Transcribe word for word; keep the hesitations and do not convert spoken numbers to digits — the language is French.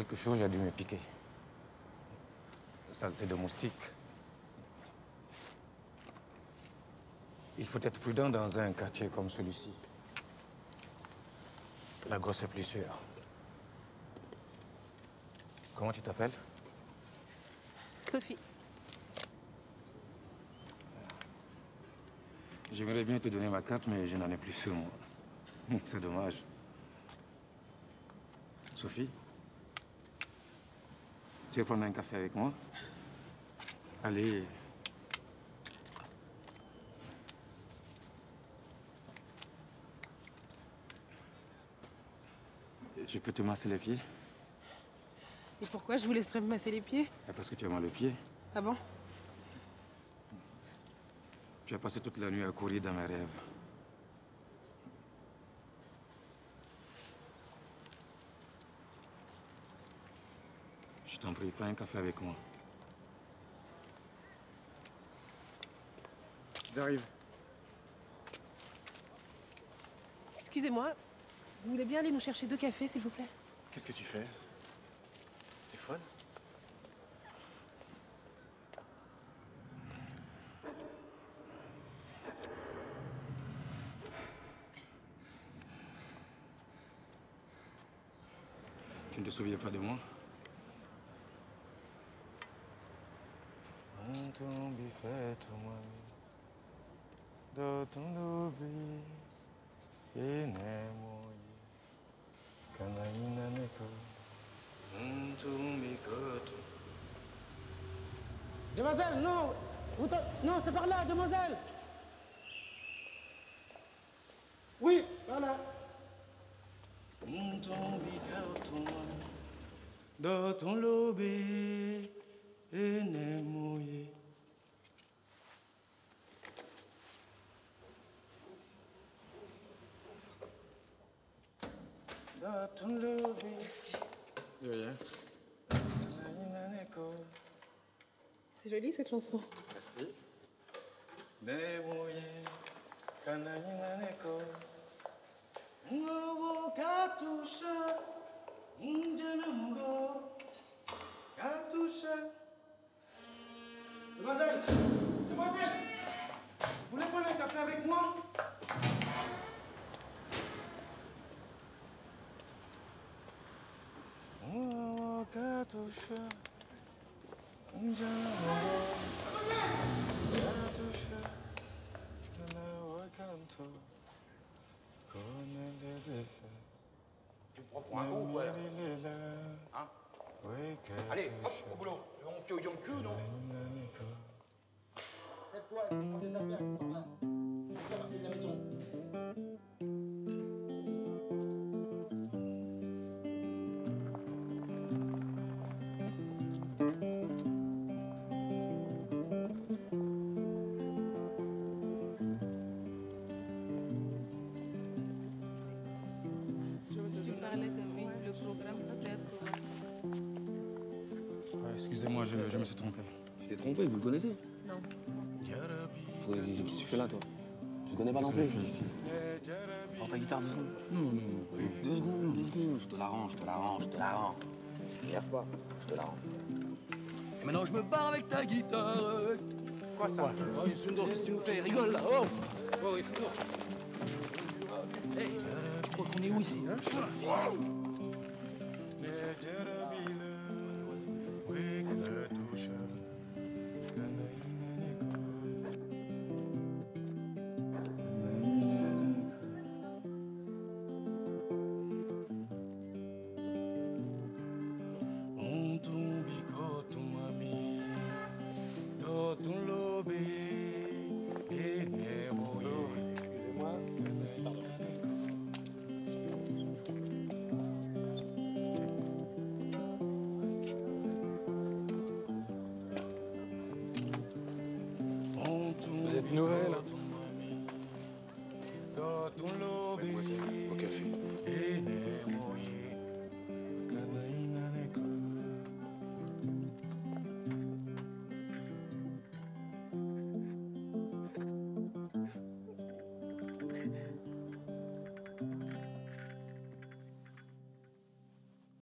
Quelque chose a dû me piquer. Saleté de moustique. Il faut être prudent dans un quartier comme celui-ci. La gosse est plus sûre. Comment tu t'appelles? Sophie. J'aimerais bien te donner ma carte, mais je n'en ai plus sur moi. C'est dommage. Sophie? Tu veux prendre un café avec moi? Allez. Je peux te masser les pieds? Et pourquoi je vous laisserais me masser les pieds? Parce que tu as mal aux pieds. Ah bon? Tu as passé toute la nuit à courir dans mes rêves. Je t'en prie, prends un café avec moi. Ils arrivent. Excusez-moi, vous voulez bien aller nous chercher deux cafés, s'il vous plaît? Qu'est-ce que tu fais? T'es folle? Tu ne te souviens pas de moi? Demoiselle, non! Vous non, c'est par là, demoiselle! Oui, par là. De rien. C'est joli cette chanson. Merci. Demoiselle! Demoiselle! Vous voulez prendre un café avec moi? Tu me prends pour un con ou quoi? Hein? Allez, hop, au boulot. On pied au yon cul, non? Lève-toi, tu prends des affaires, tu t'en vas. Tu vas partir de la maison. Tu parlais de oui, le programme peut-être. Ouais, excusez-moi, je, je me suis trompé. Tu t'es trompé, vous le connaissez? Non. Qu'est-ce que tu fais là, toi? Tu connais pas non plus? Ici. Prends ta guitare deux secondes. Non, non, non. Deux secondes, deux secondes. Je te la rends, je te la rends, je te la rends. N'énerve pas, je te la rends. Et maintenant, je me barre avec ta guitare. Quoi ça? Oh, Yusundo, qu'est-ce que tu nous fais? Rigole là, oh! Oh, Yusundo. Hey, tu crois qu'on est où ici, hein? Excusez-moi. Vous êtes nouvelle, hein? Ouais, moi, c'est au café.